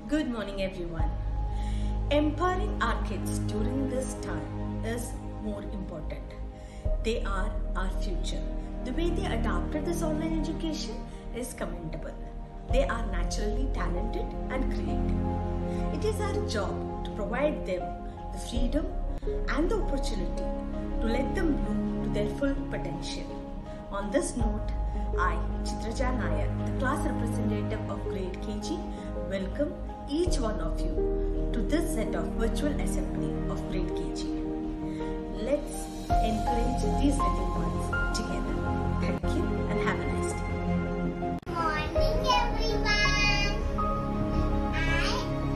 Good morning, everyone. Empowering our kids during this time is more important. They are our future. The way they adapted this online education is commendable. They are naturally talented and creative. It is our job to provide them the freedom and the opportunity to let them bloom to their full potential. On this note, I, Chitraja Nair, the class representative of grade KG, welcome each one of you to this set of virtual assembly of grade KG. Let's encourage these little ones together. Thank you and have a nice day. Morning everyone. I,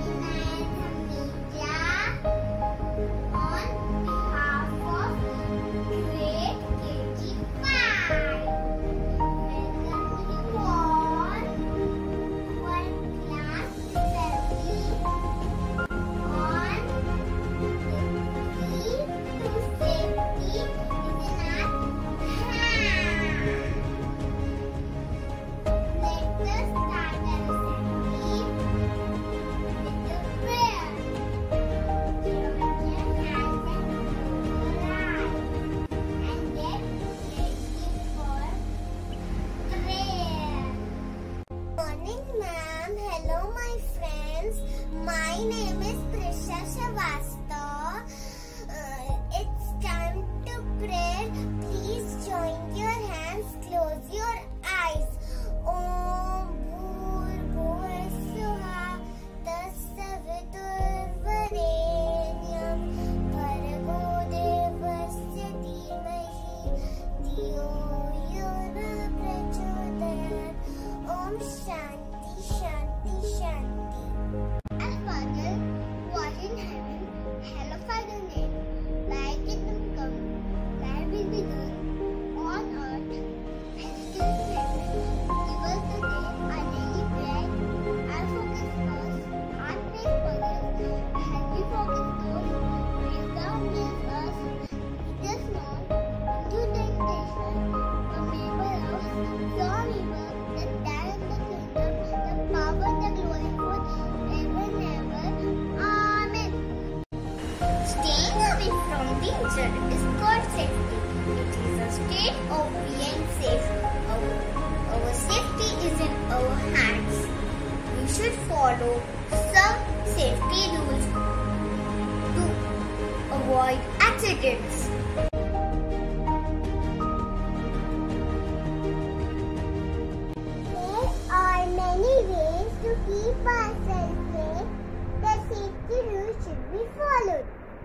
Inayat Hamida, on behalf of grade KG5. Welcome you all for class 7 on the key to safety is in our hand. Let us start our assembly with a prayer. Close your hands and close your eyes and get ready for prayer. Morning, ma'am. Hello, my friends. My name is Prisha Shavasta. It's time to pray. Please join your hands, close your eyes. Om Bhurbhuva Swaha Tassavitur Varenyam Bhargo Devasya Dhimahi Dhiyo Yona Prachodayat. Om Shanti Shanti Shanti. Our Father, who art in heaven, hallowed be thy name. Thy kingdom come, thy will be done on earth as it is in heaven. Give us today our daily bread, and forgive us our trespasses, as we forgive those who trespass us. Lead us not into temptation, but deliver us from evil. That thine is the kingdom, the power, the glory, forever and ever. Amen. Staying away from danger is called safety. It is a state of being safe. Our safety is in our hands. We should follow some safety rules to avoid accidents. There are many ways to keep ourselves safe. The safety rules should be followed.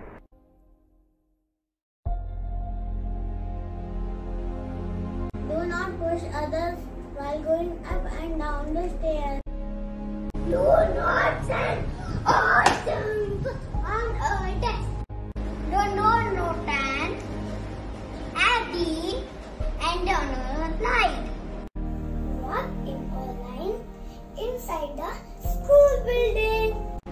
Do not push others while going up and down the stairs. Do not send items on a desk. Do not note an ID and on a slide. Walk in a line inside the school building.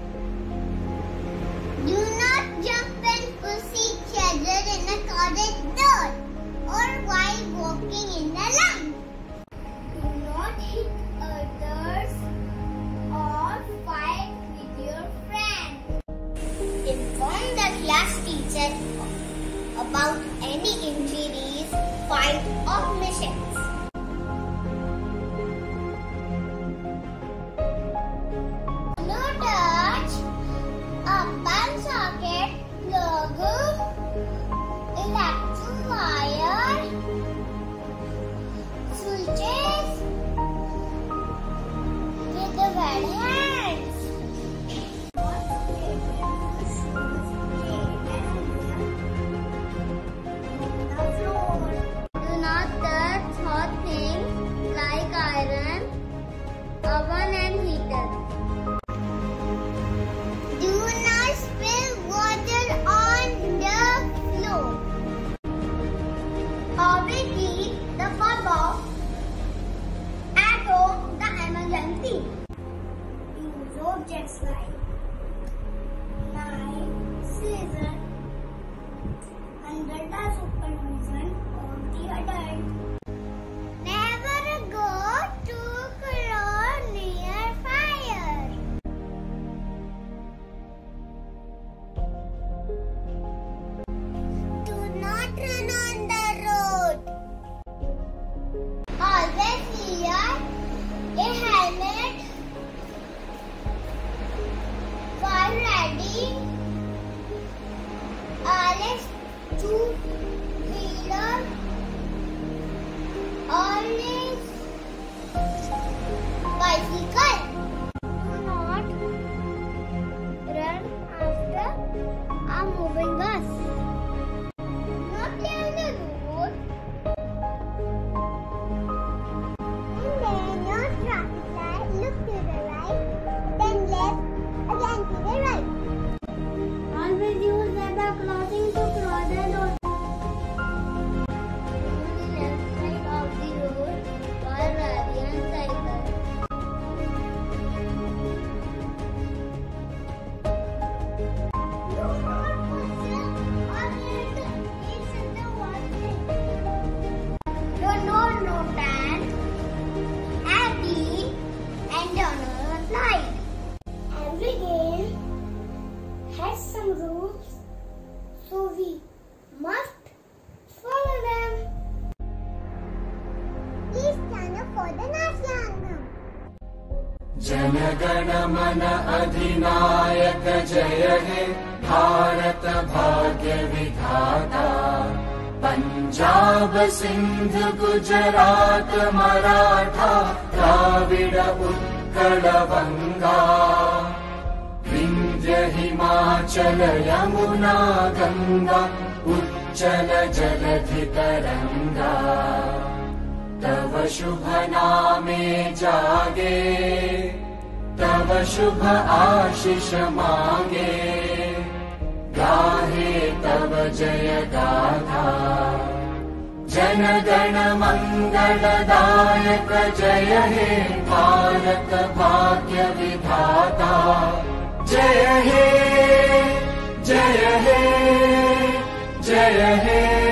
Do not jump and push each other in a corridor or while walking in the line. Do not hit others or fight with your friends. Inform the class teacher about any injuries, fight or mishaps. Do not touch a pen socket, logo, electric wire, switches with the bare hands. On the floor. Do not touch two-wheeler always bicycle. Do not run after a moving bus. Do not play on the road. And then your traffic light, look to the right, then left, again to the right. Always use zebra crossing to cross the road. On the left side of the road while riding on cycle. Do not push or hit each other one thing. Do not turn at the end on the slide. Every game has some rules, so we must follow them. Please stand up for the national anthem. जनगण मन अधिनायक जय हे भारत भाग्य विधाता पंजाब सिंध गुजरात मराठा द्राविड उत्कल बंगा विंध्य हिमाचल यमुना गंगा उच्चल जलधि तरंगा तव शुभ नामे जागे तव शुभ आशीष मांगे गाहे तव जय गाथा जन गण मंगलदायक जय हे भारत भाग्य विधाता जय हे जय हे जय हे